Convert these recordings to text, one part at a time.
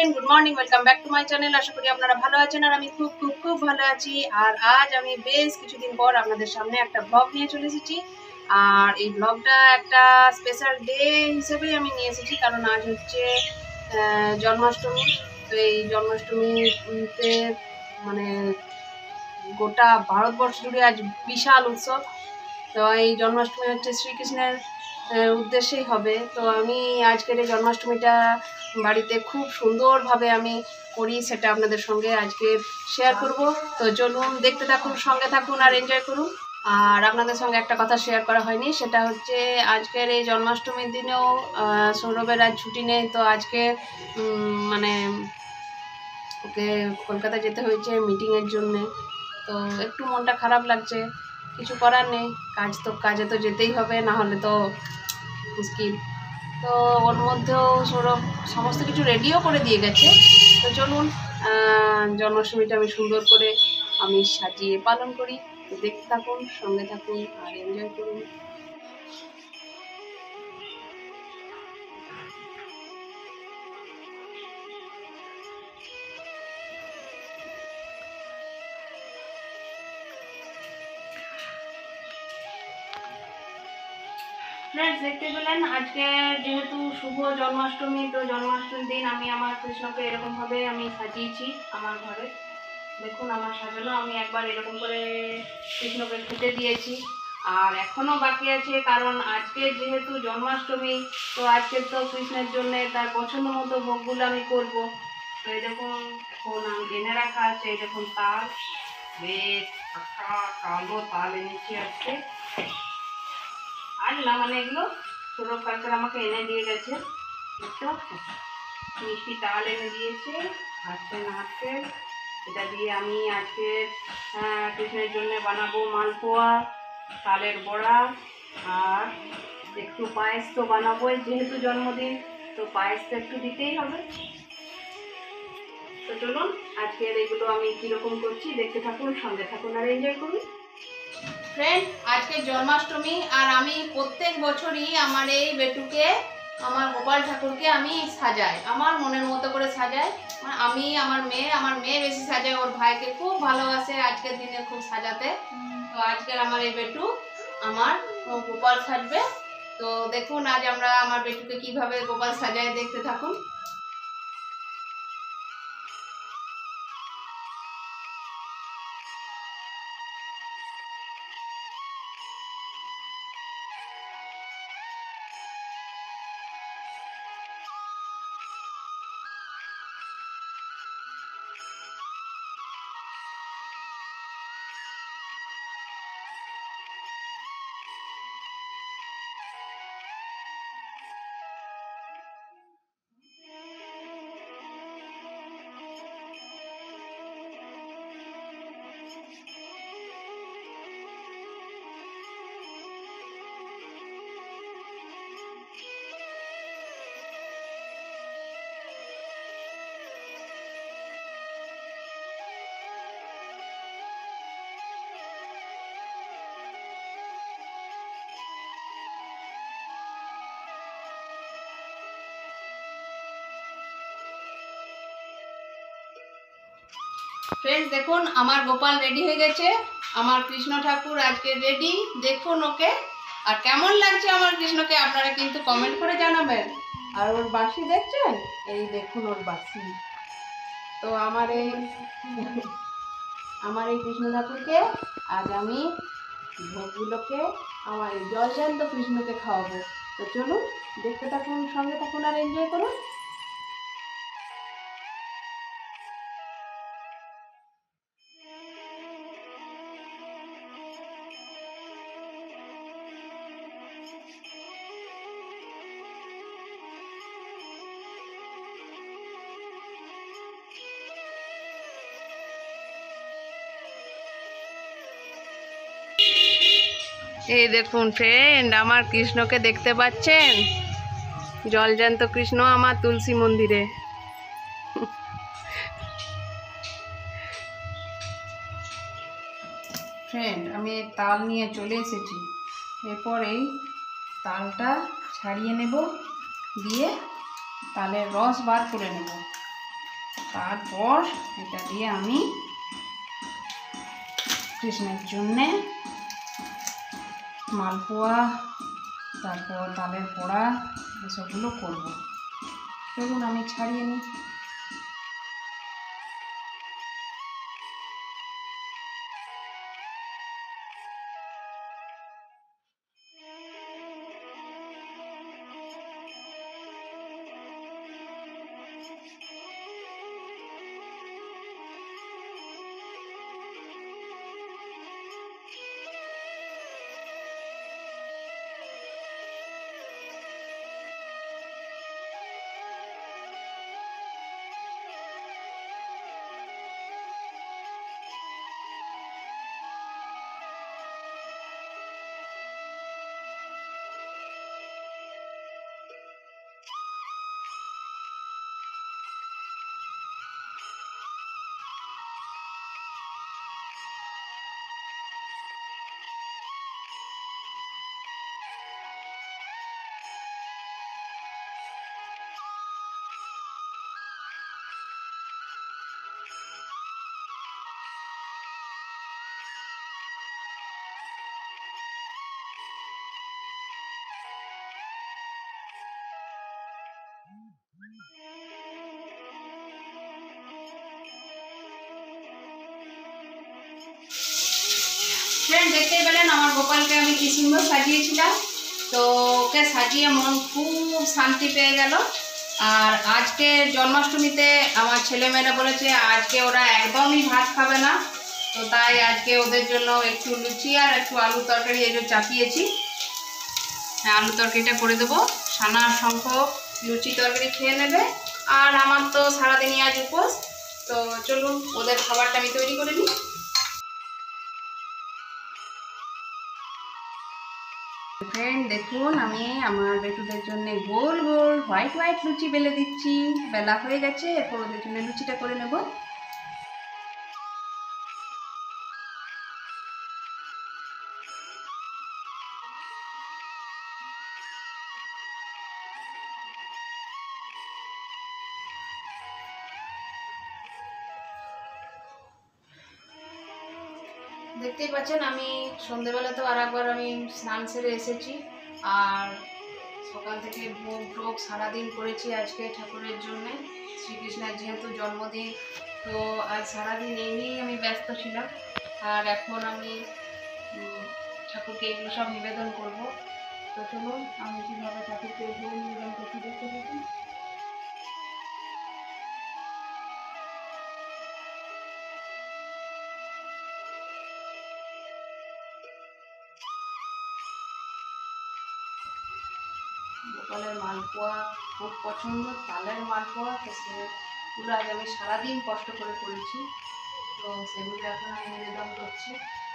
Friend, good morning, welcome back to my channel. আশা করি আপনারা ভালো আছেন আর আমি খুব খুব খুব ভালো আছি। আর আজ আমি বেশ কিছুদিন পর আপনাদের সামনে একটা ব্লগ নিয়ে চলে এসেছি। আর এই ব্লগটা একটা স্পেশাল ডে হিসেবেই আমি নিয়ে এসেছি, কারণ আজ হচ্ছে জন্মাষ্টমী। তো এই জন্মাষ্টমীতে মানে গোটা ভারতবর্ষ জুড়ে আজ বিশাল উৎসব। তো এই জন্মাষ্টমী হচ্ছে শ্রীকৃষ্ণের উদ্দেশ্যেই হবে। তো আমি আজকের এই জন্মাষ্টমীটা বাড়িতে খুব সুন্দরভাবে আমি করি, সেটা আপনাদের সঙ্গে আজকে শেয়ার করব। তো চলুন দেখতে থাকুন, সঙ্গে থাকুন আর এনজয় করুন। আর আপনাদের সঙ্গে একটা কথা শেয়ার করা হয়নি, সেটা হচ্ছে আজকের এই জন্মাষ্টমীর দিনেও সৌরভের আজ ছুটি নেই। তো আজকে মানে ওকে কলকাতা যেতে হয়েছে মিটিংয়ের জন্যে। তো একটু মনটা খারাপ লাগছে, কিছু করার নেই, কাজে তো যেতেই হবে, না হলে তো মুশকিল। তো ওর মধ্যেও সৌরভ সমস্ত কিছু রেডিও করে দিয়ে গেছে। তো চলুন জন্মাষ্টমীটা আমি সুন্দর করে আমি সাজিয়ে পালন করি। তো দেখতে থাকুন, সঙ্গে থাকুন আর এনজয় করুন। ফ্রেন্ডস, দেখতে পেলেন আজকে যেহেতু শুভ জন্মাষ্টমী, তো জন্মাষ্টমীর দিন আমি আমার কৃষ্ণকে এরকমভাবে আমি সাজিয়েছি আমার ঘরে। দেখুন আমার সাজানো, আমি একবার এরকম করে কৃষ্ণকে খেতে দিয়েছি। আর এখনও বাকি আছে, কারণ আজকে যেহেতু জন্মাষ্টমী, তো আজকে তো কৃষ্ণের জন্য তার পছন্দ মতো ভোগগুলো আমি করব। তো এই দেখুন এখন আমি এনে রাখা আছে, এই দেখুন তাল, বেশ পাকা কালো তাল এনেছি আজকে। আনলাম মানে এগুলো সৌরভ কালকে আমাকে এনে দিয়ে গেছে। বুঝতে পারছো, মিষ্টি তাল এনে দিয়েছে, আজকে নারকেল। এটা দিয়ে আমি আজকে কৃষ্ণের জন্য বানাবো মালপোয়া, তালের বড়া, আর একটু পায়েস তো বানাবোই, যেহেতু জন্মদিন তো পায়েস তো একটু দিতেই হবে। তো চলুন আজকের এগুলো আমি কীরকম করছি দেখতে থাকুন, সঙ্গে থাকুন আর এনজয় করুন। ফ্রেন্ড, আজকে জন্মাষ্টমী আর আমি প্রত্যেক বছরই আমার এই বেটুকে, আমার গোপাল ঠাকুরকে আমি সাজাই, আমার মনের মতো করে সাজাই। আমি আমার মেয়ে বেশি সাজায়, ওর ভাইকে খুব ভালোবাসে আজকের দিনে খুব সাজাতে। তো আজকের আমার এই বেটু আমার গোপাল সাজবে। তো দেখুন আজ আমরা আমার বেটুকে কিভাবে গোপাল সাজায়, দেখতে থাকুন। ফ্রেন্ডস, দেখুন আমার গোপাল রেডি হয়ে গেছে, আমার কৃষ্ণ ঠাকুর আজকে রেডি। দেখুন ওকে, আর কেমন লাগছে আমার কৃষ্ণকে আপনারা কিন্তু কমেন্ট করে জানাবেন। আর ওর বাঁশি দেখছেন, এই দেখুন ওর বাঁশি। তো আমার এই কৃষ্ণ ঠাকুরকে আজ আমি ভোগগুলোকে আমার এই জলজান্ত কৃষ্ণকে খাওয়াবো। তো চলুন দেখতে থাকুন, সঙ্গে থাকুন আর এনজয় করুন। এই দেখুন ফ্রেন্ড, আমার কৃষ্ণকে দেখতে পাচ্ছেন, জলজান্ত কৃষ্ণ আমার তুলসী মন্দিরে। ফ্রেন্ড, আমি তাল নিয়ে চলে এসেছি। এরপর এই তালটা ছাড়িয়ে নেব, দিয়ে তালের রস বার করে নেব। তারপর এটা দিয়ে আমি কৃষ্ণের জন্যে মালপোয়া, তারপর তালের বড়া এসবগুলো করব। চলুন আমি ছাড়িয়ে নিই। ফ্রেন্ড, দেখতেই পেলেন আমার গোপালকে আমি কি সুন্দর সাজিয়েছিলাম। তো ওকে সাজিয়ে মন খুব শান্তি পেয়ে গেল। আর আজকে জন্মাষ্টমীতে আমার ছেলেমেয়েরা বলেছে আজকে ওরা একদমই ভাত খাবে না, তো তাই আজকে ওদের জন্য একটু লুচি আর একটু আলু তরকারি এগুলো চাপিয়েছি। হ্যাঁ, আলু তরকারিটা করে দেবো। সানা শঙ্খ লুচি তরকারি খেয়ে নেবে, আর আমার তো সারাদিনই আজ উপোস। তো চলুন ওদের খাবারটা আমি তৈরি করে নিই। ফ্রেন্ড দেখুন, আমি আমার বেটুদের জন্য গোল গোল হোয়াইট হোয়াইট লুচি বেলে দিচ্ছি। বেলা হয়ে গেছে, এরপর ওদের জন্য লুচিটা করে নেব। দেখতেই পাচ্ছেন আমি সন্ধেবেলাতেও আর একবার আমি স্নান সেরে এসেছি। আর সকাল থেকে ভোগ টোগ সারাদিন করেছি আজকে ঠাকুরের জন্য। শ্রীকৃষ্ণের যেহেতু জন্মদিন, তো আজ সারাদিন এই নিয়েই আমি ব্যস্ত ছিলাম। আর এখন আমি ঠাকুরকে এগুলো সব নিবেদন করব। তো চলুন আমি কীভাবে ঠাকুরকে এগুলো নিবেদন করতে দেখতে পাচ্ছি। গোপালের মালপোয়া খুব পছন্দ, তালের মালপোয়া, তো সেগুলো আজ আমি সারাদিন কষ্ট করে করেছি। তো সেগুলো এখন আমি নিবেদন করছি।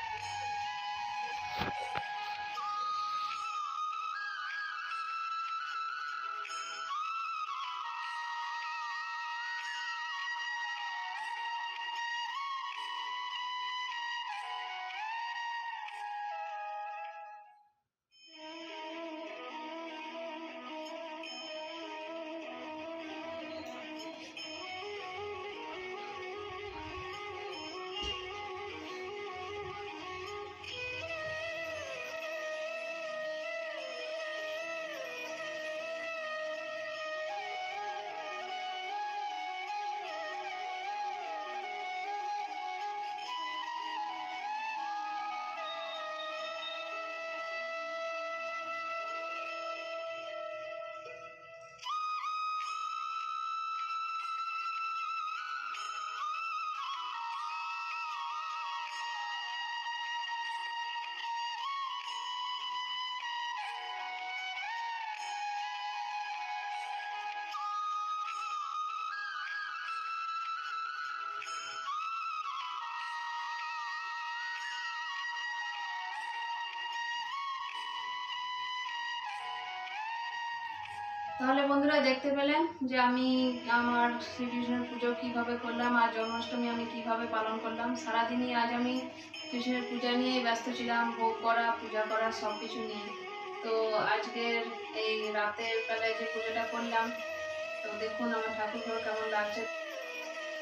তাহলে বন্ধুরা দেখতে পেলেন যে আমি আমার শ্রীকৃষ্ণের পুজো কীভাবে করলাম, আর জন্মাষ্টমী আমি কিভাবে পালন করলাম। সারাদিনই আজ আমি কৃষ্ণের পূজা নিয়ে ব্যস্ত ছিলাম, ভোগ করা, পূজা করা, সব কিছু নিয়ে। তো আজকের এই রাতের বেলায় যে পুজোটা করলাম, তো দেখুন আমার ঠাকুরঘর কেমন লাগছে।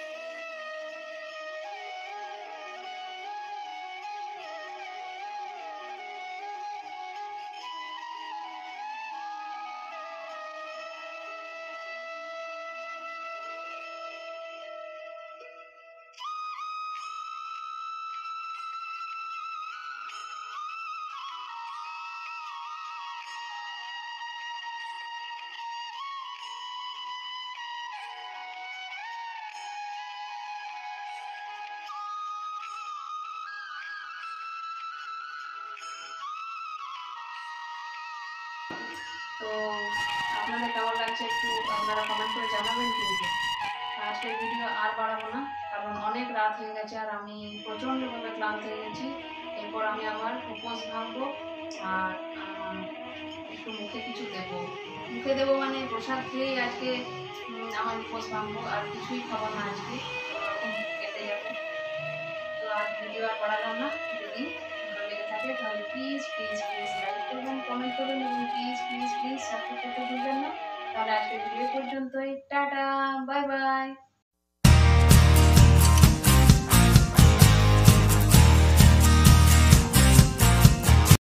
তো আপনাদের কেমন লাগছে একটু আপনারা কমেন্ট করে জানাবেন কিন্তু। আজকের ভিডিও আর বাড়াবো না, কারণ অনেক রাত হয়ে গেছে আর আমি প্রচণ্ডভাবে ক্লান্ত হয়ে গেছি। এরপর আমি আবার উপোস ভাঙবো আর একটু মুখে কিছু দেবো। মুখে দেবো মানে প্রসাদ খেয়েই আজকে আমার উপোস ভাঙবো, আর কিছুই খাবো না আজকে, ওরকম কেটে যাবে। তো আর ভিডিও আর বাড়ালাম না। যদি ভালো লেগে থাকে তাহলে প্লিজ প্লিজ প্লিজ লাইক করবেন, কমেন্ট করবেন এবং প্লিজ প্লিজ প্লিজ সাবস্ক্রাইব করতে ভুলবেন না। তাহলে আজকের ভিডিও পর্যন্তই, টাটা, বাই বাই।